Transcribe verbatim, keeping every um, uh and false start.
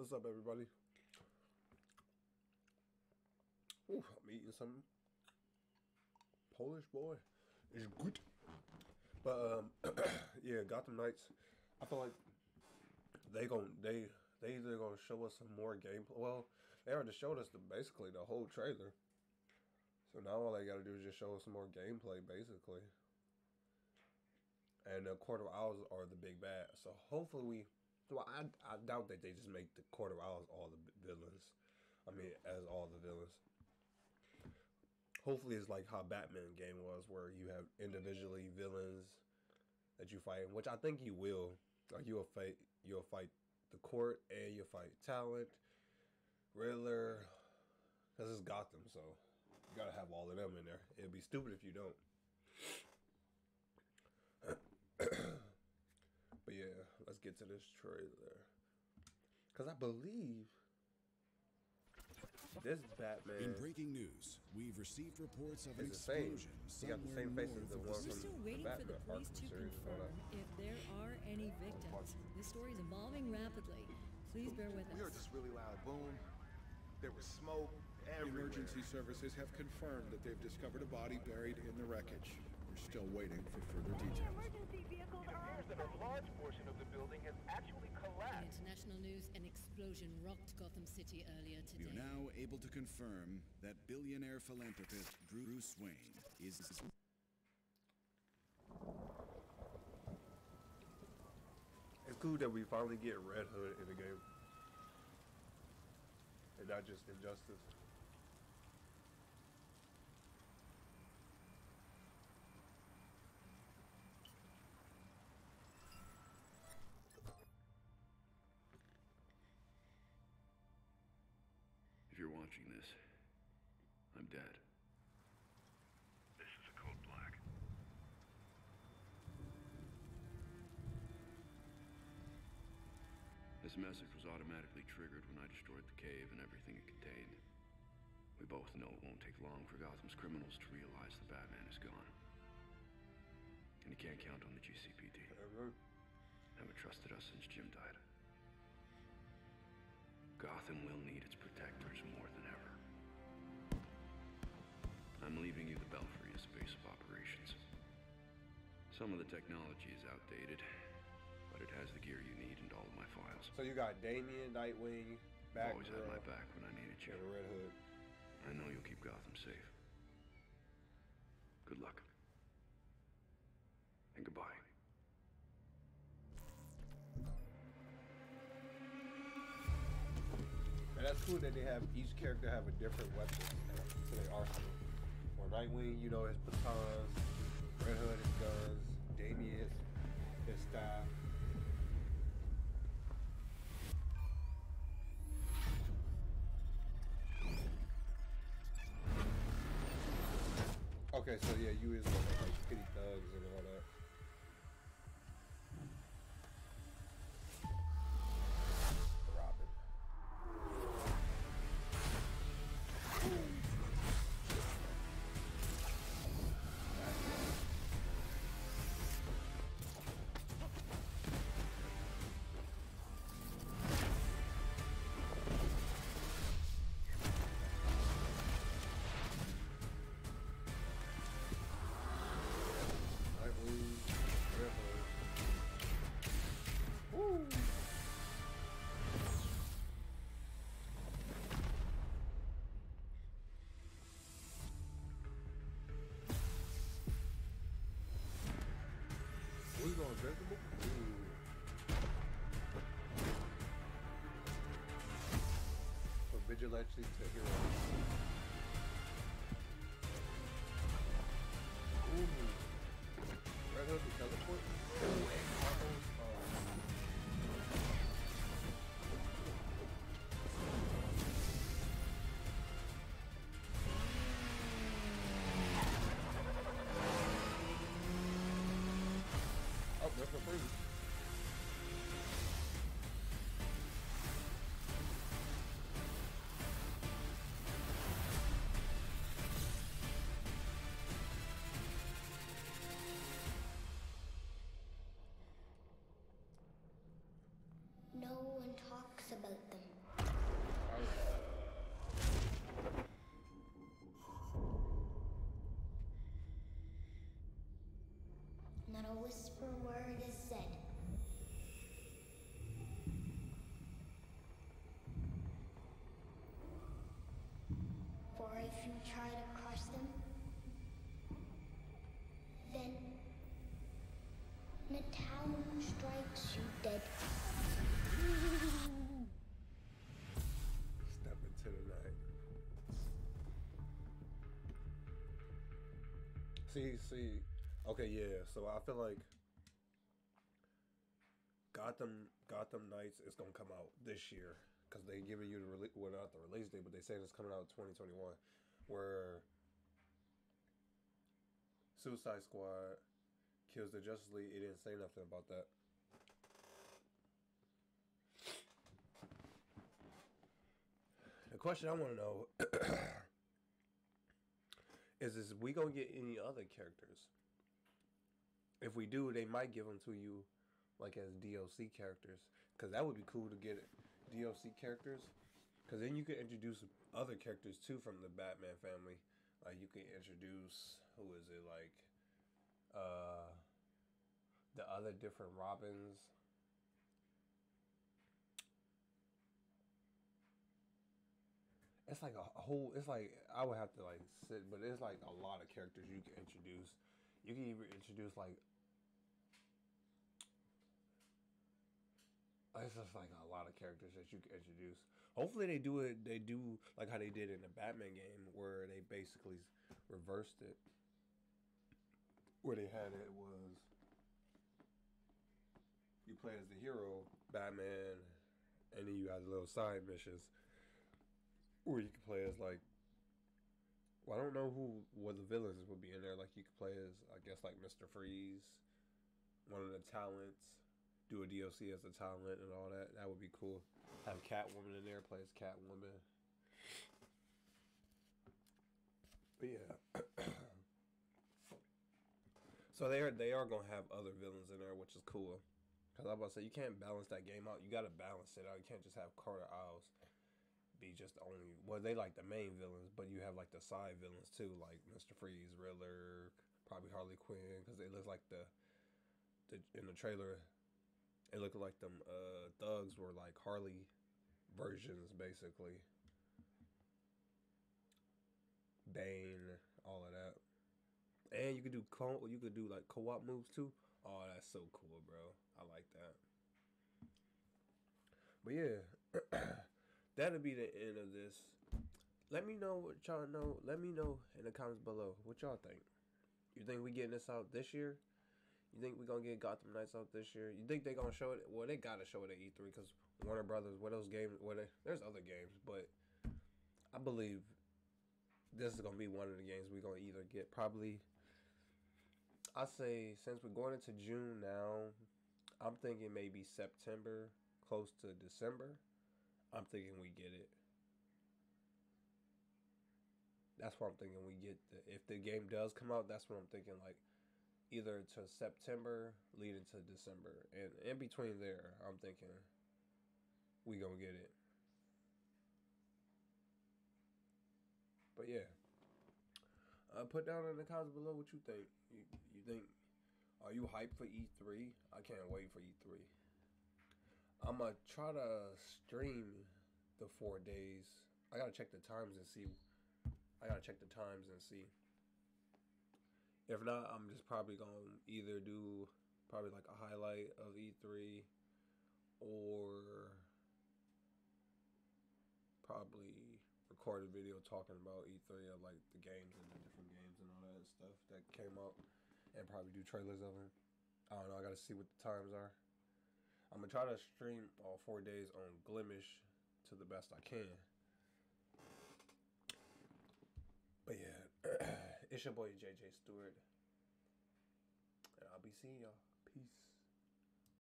What's up, everybody? Ooh, I'm eating some Polish boy. It's good. But um, yeah, Gotham Knights. I feel like they gon' they they either gonna show us some more gameplay. Well, they already showed us the basically the whole trailer. So now all they gotta do is just show us some more gameplay, basically. And the Court of Owls are the big bad. So hopefully we. Well, I I doubt that they just make the Court of Owls all the villains. I mean, as all the villains. Hopefully it's like how Batman game was, where you have individually villains that you fight, which I think you will. Like you'll fight, you'll fight the Court, and you'll fight Talent, Riddler, because it's Gotham, so you gotta have all of them in there. It'd be stupid if you don't. But yeah, let's get to this trailer, because I believe this Batman. In breaking news, we've received reports of an It's the same. explosion He got the somewhere same face as north the of one the from city. Still waiting the for the Batman police Arkham to series and all that. confirm if there are any victims. This story is evolving rapidly. Please bear with us. We heard this really loud boom. There was smoke everywhere. Emergency services have confirmed that they've discovered a body buried in the wreckage. We're still waiting for further details. Emergency vehicles It appears that a large portion of the building has actually In collapsed. international news, an explosion rocked Gotham City earlier today. We are now able to confirm that billionaire philanthropist Bruce Wayne is... It's cool that we finally get Red Hood in the game, and not just Injustice. If you're watching this, I'm dead. This is a code black. This message was automatically triggered when I destroyed the cave and everything it contained. We both know it won't take long for Gotham's criminals to realize the Batman is gone. And you can't count on the G C P D. Ever? Haven't trusted us since Jim died. Gotham will need its protectors more than ever. I'm leaving you the Belfry as a base of operations. Some of the technology is outdated, but it has the gear you need and all of my files. So you got Damian, Nightwing, You've always had my Batgirl, back when I needed and you. Red Hood. I know you'll keep Gotham safe. Good luck. And goodbye. And that's cool that they have each character have a different weapon to their arsenal. For Nightwing, you know, his batons. Red Hood, his guns. Damian, his, his staff. Okay, so yeah, you is one of like kitty thugs and all that. Robin. Woo! We going invincible? Ooh. From vigilante to hero. Ooh. Red Hood to teleport? Oh, and combos. Oh. Oh, that's for free. No one talks about them. a whisper word is said. For if you try to crush them, then Metallic strikes you dead. Step into the night. See, see, okay, yeah. So I feel like Gotham, Gotham Knights is gonna come out this year because they giving you the release, well, not the release date, but they saying it's coming out in twenty twenty-one. Where Suicide Squad kills the Justice League, it didn't say nothing about that. The question I want to know is: Is we gonna get any other characters? If we do, they might give them to you, like as D L C characters, because that would be cool to get D L C characters. Because then you can introduce other characters too from the Batman family. Like you can introduce, who is it, like uh, the other different Robins. It's like a whole. It's like I would have to like sit, but it's like a lot of characters you can introduce. You can even introduce like. It's just like a lot of characters that you can introduce. Hopefully they do it. They do like how they did in the Batman game, where they basically reversed it. Where they had it was you play as the hero, Batman, and then you have little side missions where you can play as like. Well, I don't know who what the villains would be in there. Like you could play as, I guess, like Mister Freeze, one of the talents. Do a D L C as a talent and all that. That would be cool. Have Catwoman in there, play as Catwoman. But yeah. So they are they are gonna have other villains in there, which is cool. Cause I'm about to say you can't balance that game out. You gotta balance it out. You can't just have Carter Isles be just the only. Well, they like the main villains, but you have like the side villains too, like Mister Freeze, Riddler, probably Harley Quinn, because they look like the, the in the trailer. It looked like them uh, thugs were like Harley versions, basically. Bane, all of that, and you could do co you could do like co-op moves too. Oh, that's so cool, bro! I like that. But yeah, that'll be the end of this. Let me know what y'all know. Let me know in the comments below what y'all think. You think we getting this out this year? You think we're going to get Gotham Knights out this year? You think they're going to show it? Well, they got to show it at E three because Warner Brothers, what those games, what they, there's other games, but I believe this is going to be one of the games we're going to either get probably, I say, since we're going into June now, I'm thinking maybe September, close to December, I'm thinking we get it. That's what I'm thinking we get. The, if the game does come out, that's what I'm thinking, like, either to September, leading to December. And in between there, I'm thinking we gonna get it. But yeah. Uh, put down in the comments below what you think. You, you think, are you hyped for E three? I can't wait for E three. I'm gonna try to stream the four days. I gotta check the times and see. I gotta check the times and see. If not, I'm just probably going to either do probably like a highlight of E three or probably record a video talking about E three of like the games and the different games and all that stuff that came out and probably do trailers of it. I don't know. I got to see what the times are. I'm going to try to stream all four days on Glimish to the best I can. But yeah. It's your boy J J Stewart, and I'll be seeing y'all. Peace.